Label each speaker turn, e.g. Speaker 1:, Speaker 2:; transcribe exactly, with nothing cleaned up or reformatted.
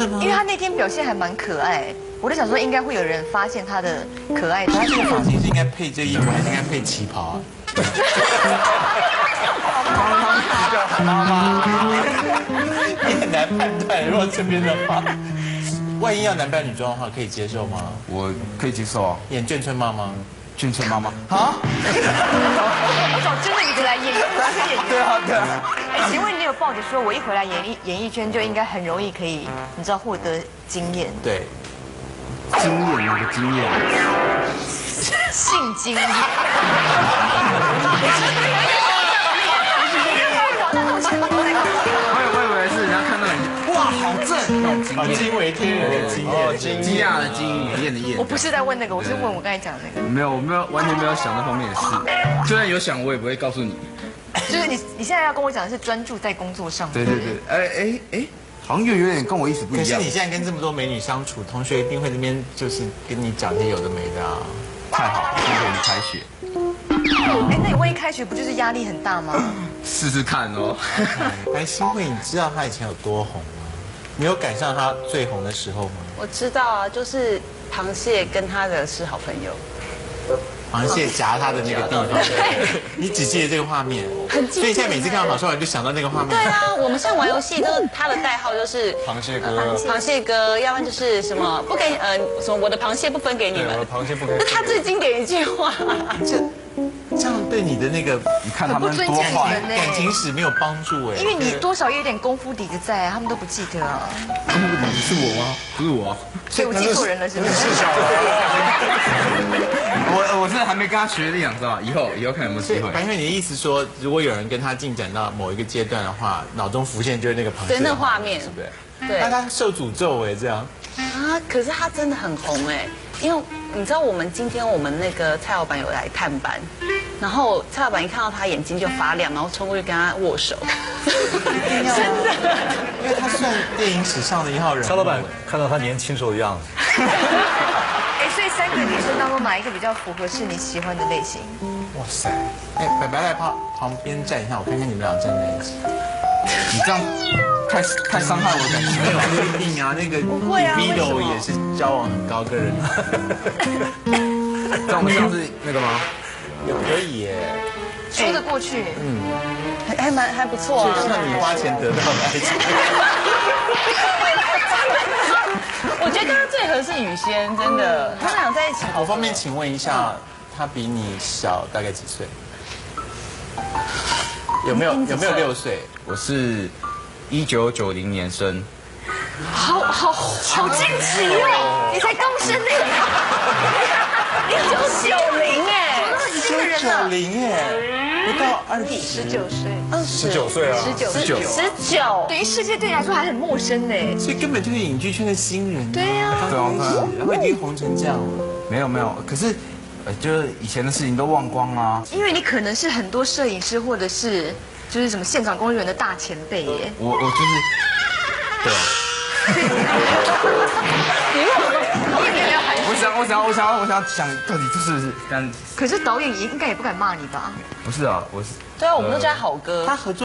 Speaker 1: 的吗？
Speaker 2: 因为他那天表现还蛮可爱，我就想说应该会有人发现他的可爱。
Speaker 1: 他这个发型是应该配这衣服，还是应该配旗袍啊？好妈妈，你很难判断。如果这边的话，万一要男扮女装的话，可以接受吗？
Speaker 3: 我可以接受啊。
Speaker 1: 演眷村妈妈，
Speaker 3: 眷村妈妈。
Speaker 1: 好。
Speaker 2: 我找真的一个来演，演
Speaker 3: 对啊，对啊。
Speaker 2: 哎，请问你有抱着说，我一回来演艺演艺圈就应该很容易可以，你知道获得经验？
Speaker 1: 对。
Speaker 3: 经验那个经验。
Speaker 2: 性经验。
Speaker 3: 我以我以为是人家看到你，哇，好正，那种经验，
Speaker 1: 惊为天人的经验，
Speaker 3: 惊讶的惊，艳的艳。
Speaker 2: 我不是在问那个，我是问我刚才讲的那个。
Speaker 3: 没有，我没有，完全没有想那方面的事。就算有想，我也不会告诉你。
Speaker 2: 就是你你现在要跟我讲的是专注在工作上。
Speaker 3: 对对对，哎哎哎，好像又有点跟我意思不一样。
Speaker 1: 可是你现在跟这么多美女相处，同学一定会那边就是跟你讲些有的没的啊。
Speaker 3: 太好了，今天开学。
Speaker 2: 哎，那你万一开学不就是压力很大吗？
Speaker 3: 试试看哦。
Speaker 1: 白新慧，你知道她以前有多红吗？你有赶上她最红的时候吗？
Speaker 4: 我知道啊，就是螃蟹跟他的是好朋友。
Speaker 1: 螃蟹夹她的那个地方，你只记得这个画面，
Speaker 4: 很记得。
Speaker 1: 所以现在每次看到郝邵文就想到那个画面。
Speaker 4: 对啊，我们现在玩游戏都他的代号就是
Speaker 3: 螃蟹哥，
Speaker 4: 螃蟹哥，要不然就是什么不给呃什么我的螃蟹不分给你们，
Speaker 3: 我的螃蟹不给。
Speaker 4: 那他最经典一句话，
Speaker 1: 这这样对你的那个，
Speaker 3: 你看他们多坏，
Speaker 1: 感情史没有帮助哎。
Speaker 2: 因为你多少有点功夫底子在，他们都不记得啊。
Speaker 3: 功夫底子是我吗？不是我。
Speaker 2: 所以我记错人了，是不是？
Speaker 3: 我我是还没跟他学力，你知道吧？以后以后看有没有机会。
Speaker 1: 白因为你的意思说，如果有人跟他进展到某一个阶段的话，脑中浮现就是那个螃蟹，
Speaker 4: 对，那个画面，
Speaker 1: 是不是？
Speaker 4: 对。
Speaker 1: 那他受诅咒哎，这样。
Speaker 4: 啊，可是他真的很红哎，因为你知道我们今天我们那个蔡老板有来探班，然后蔡老板一看到他眼睛就发亮，然后冲过去跟他握手，
Speaker 1: 真的，因为他算电影史上的一号人物。
Speaker 5: 蔡老板看到他年轻时候的样子。
Speaker 2: 哎，所以三个女生当中哪一个比较符合是你喜欢的类型？
Speaker 1: 哇塞！哎，白白来旁旁边站一下，我看看你们俩站在一起。
Speaker 3: 你这样太太伤害我的感情了。
Speaker 1: 不一定啊，那个
Speaker 2: 不会啊
Speaker 1: Vito 也是交往很高个人。
Speaker 3: 这样我们像是那个吗？
Speaker 1: 也可以耶，
Speaker 2: 说得过去。
Speaker 1: 嗯，
Speaker 4: 还还蛮还不错啊。
Speaker 1: 就像你花钱得到的爱情。
Speaker 4: 我觉得跟他最合是雨轩，真的，他们俩在一起好。
Speaker 1: 我方便请问一下，他比你小大概几岁？有没有有没有六岁？
Speaker 3: 我是一九九零年生。
Speaker 2: 好好好惊奇哦！你才刚生呢，一九九零哎，你这个人
Speaker 1: 九零耶，不到二十，
Speaker 2: 十九岁，
Speaker 5: 十九岁啊，
Speaker 2: 十九
Speaker 3: 十九
Speaker 4: 十九，
Speaker 2: 等于世界对你来说还很陌生呢。
Speaker 1: 所以根本就是影剧圈的新人。
Speaker 2: 对呀，
Speaker 3: 对啊，
Speaker 1: 然后已经红成这样了。
Speaker 3: 没有没有，可是呃，就是以前的事情都忘光了。
Speaker 2: 因为你可能是很多摄影师或者是就是什么现场工作人员的大前辈耶。
Speaker 3: 我我就是，对啊。我想我想我想我想想到底这是不是但
Speaker 2: 可是导演也应该也不敢骂你吧？
Speaker 3: 不是啊，我是
Speaker 4: 对啊，我们都叫他好哥。
Speaker 1: 他合作。